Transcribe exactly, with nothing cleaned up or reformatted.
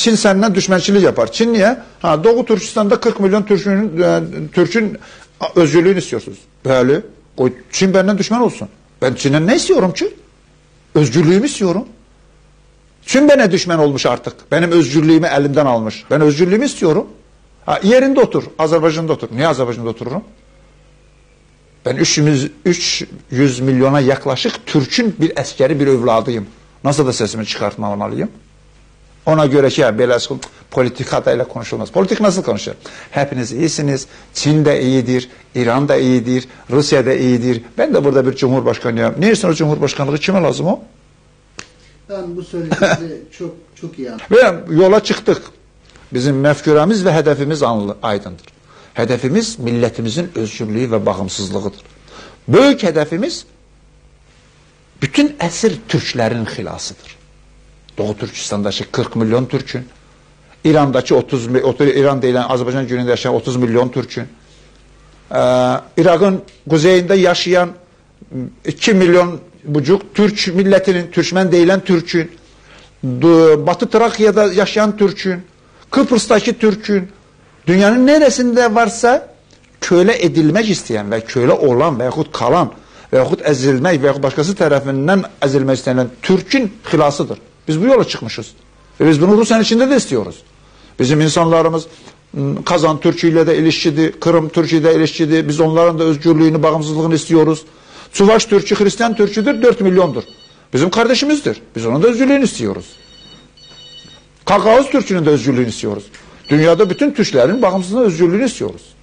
Çin senden düşmançılık yapar. Çin niye? Ha, Doğu Türkistan'da kırk milyon Türk'ün e, Türk'ün özgürlüğünü istiyorsunuz. Böyle. O Çin benden düşman olsun. Ben Çin'den ne istiyorum ki? Özgürlüğümü istiyorum. Çin bana düşman olmuş artık. Benim özgürlüğümü elimden almış. Ben özgürlüğümü istiyorum. Ha, yerinde otur. Azerbaycan'da otur. Niye Azerbaycan'da otururum? Ben üç yüz milyona yaklaşık Türk'ün bir askeri bir evladıyım. Nasıl da sesimi çıkartmamalıyım? Ona göre ki ya böyle politikayla konuşulmaz. Politik nasıl konuşur? Hepiniz iyisiniz. Çin de iyidir. İran da iyidir. Rusya da iyidir. Ben de burada bir cumhurbaşkanıyım. Neyse o cumhurbaşkanlığı kime lazım o? Ben bu söylediğinizi çok çok iyi anladım. Ve yola çıktık. Bizim mefküremiz ve hedefimiz aydındır. Hedefimiz milletimizin özgürlüğü ve bağımsızlığıdır. Büyük hedefimiz bütün esir Türklerin xilasıdır. Doğu Türkistan'daki kırk milyon Türk'ün, İran'daki otuz, İran değil, Azerbaycan gününde yaşayan otuz milyon Türk'ün, ee, Irak'ın kuzeyinde yaşayan iki milyon buçuk Türk milletinin, Türkmen değilen Türk'ün, Batı Trakya'da yaşayan Türk'ün, Kıbrıs'taki Türk'ün, dünyanın neresinde varsa köle edilmek isteyen ve köle olan veyahut kalan veyahut ezilmek veyahut başkası tarafından ezilmek istenen Türk'ün xilasıdır. Biz bu yola çıkmışız. Ve biz bunu Rusya'nın içinde de istiyoruz. Bizim insanlarımız Kazan Türk'üyle de ilişkidi, Kırım Türk'üyle ilişkidi. Biz onların da özgürlüğünü, bağımsızlığını istiyoruz. Çuvaş Türk'ü, Hristiyan Türk'üdür, dört milyondur. Bizim kardeşimizdir. Biz onun da özgürlüğünü istiyoruz. Kakaoz Türk'ünün de özgürlüğünü istiyoruz. Dünyada bütün Türklerin bağımsızlığını, özgürlüğünü istiyoruz.